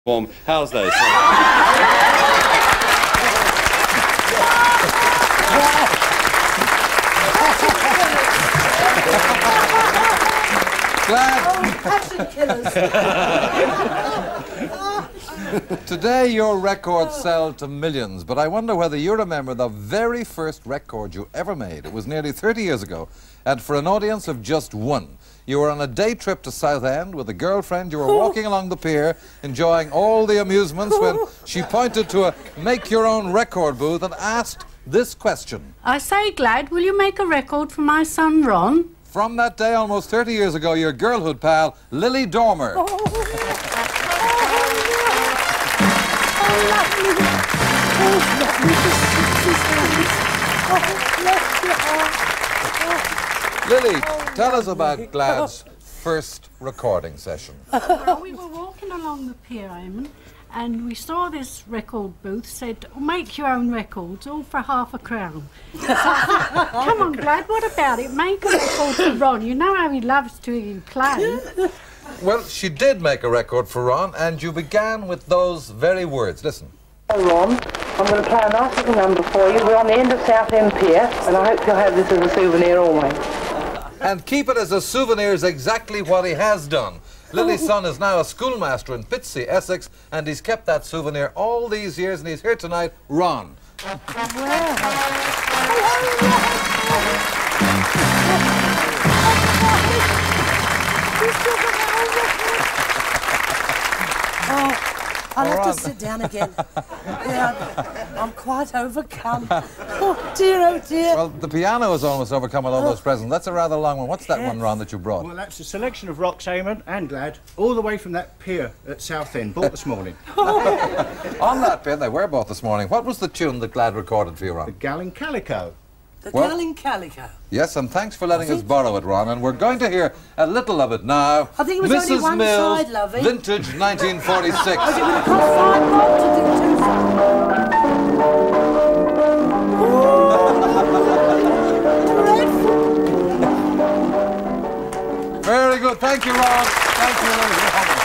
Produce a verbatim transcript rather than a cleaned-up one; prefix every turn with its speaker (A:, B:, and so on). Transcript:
A: Warm. How's those?
B: Today your records sell to millions, but I wonder whether you remember the very first record you ever made. It was nearly thirty years ago, and for an audience of just one. You were on a day trip to Southend with a girlfriend. You were walking along the pier, enjoying all the amusements, when she pointed to a make-your-own-record booth and asked this question.
C: I say, Glad, will you make a record for my son, Ron?
B: From that day, almost thirty years ago, your girlhood pal, Lily Dormer.
C: Oh, oh, lovely. Oh, lovely to see
B: Lily, tell us about Glad's first recording session.
C: Well, we were walking along the pier, Eamon, and we saw this record booth, said, oh, make your own records, all for half a crown. So I thought, come on, Glad, what about it? Make a record for Ron. You know how he loves to hear you play.
B: Well, she did make a record for Ron, and you began with those very words. Listen.
D: Hello, Ron. I'm going to play a nice little number for you. We're on the end of Southend Pier, and I hope you'll have this as a souvenir always.
B: And keep it as a souvenir is exactly what he has done. Lily's son is now a schoolmaster in Pitsea, Essex, and he's kept that souvenir all these years, and he's here tonight, Ron.
E: Oh, I'll have to sit down again. Yeah, I'm quite overcome. Oh, dear, oh, dear.
B: Well, the piano is almost overcome with all those presents. That's a rather long one. What's that one, Ron, that you brought?
F: Well, that's a selection of rocks, Eamon and Glad, all the way from that pier at Southend, bought this morning.
B: On that pier, they were bought this morning. What was the tune that Glad recorded for you, Ron?
F: The Gallon Calico.
E: The
B: Well-
E: Gallon Calico.
B: Yes, and thanks for letting us borrow it, Ron, and we're going to hear a little of it now.
E: I think it was
B: Missus
E: only one
B: Mills,
E: side, lovey.
B: vintage nineteen forty-six.
E: It would have cost five bob to do two sides.
B: Very good. Thank you, Ron. Thank you, Lily.